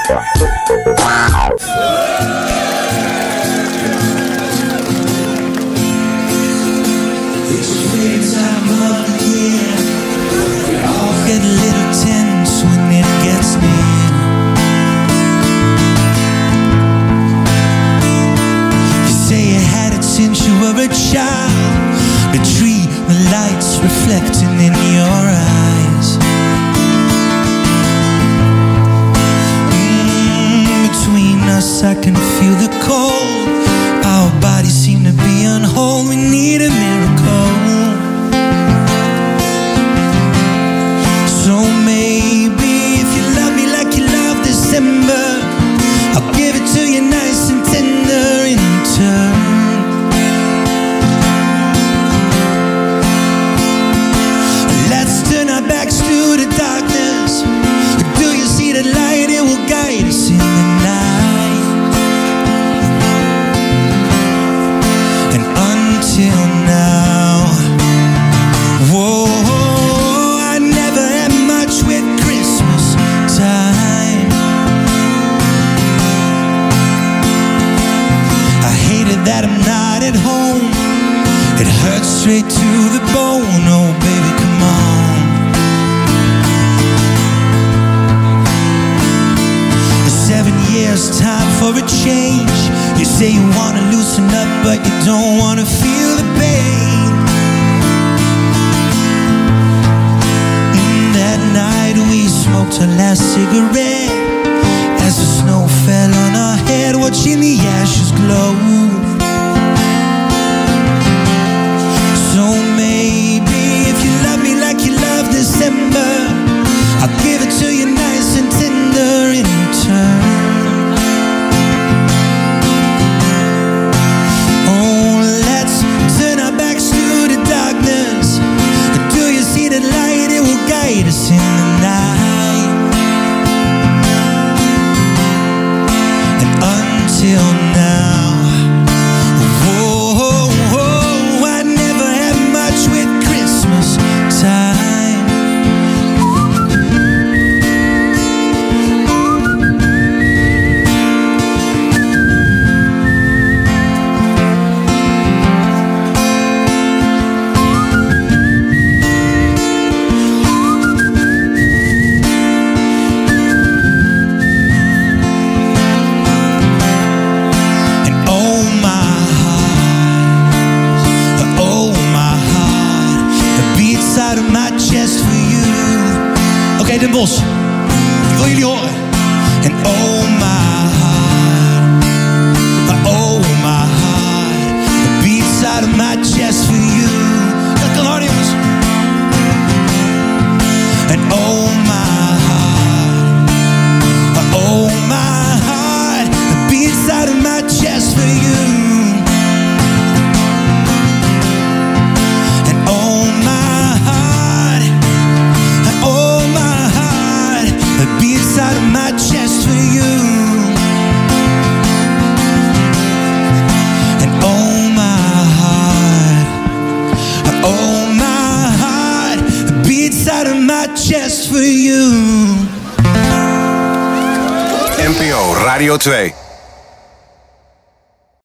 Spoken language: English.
Get a little tense when it gets near. You say you had it since you were a child. The tree, the lights reflecting in your eyes. Between us I can feel the cold. Our bodies seem to be on hold. We need a miracle. So maybe if you love me like you love December, I'll give it to you nice and tender in turn. Let's turn our backs to the darkness. Do you see the light? It will guide us in the night. And until now, whoa, I never had much with Christmas time. I hated that I'm not at home. It hurts straight to the bone. Oh baby, come on. 7 years, time for a change. You say you wanna loosen up, but you don't wanna feel the pain. That night we smoked our last cigarette as the snow fell on our head, watching the ashes glow. So maybe if you love me like you love December, I'll give it to you nice and tender in turn. Oh, let's turn our backs to the darkness. Do you see the light? It will guide us in the night. And until now, whoa, I never had much with Christmas time. Oké, Den Bosch, ik wil jullie horen. En oh my heart, it beats out of my chest for you. Dat kan hard, jongens. En oh my heart, it beats out of my chest for you. And oh my heart, it beats out of my chest for you. And oh my heart, it beats out of my chest for you. NPO Radio 2.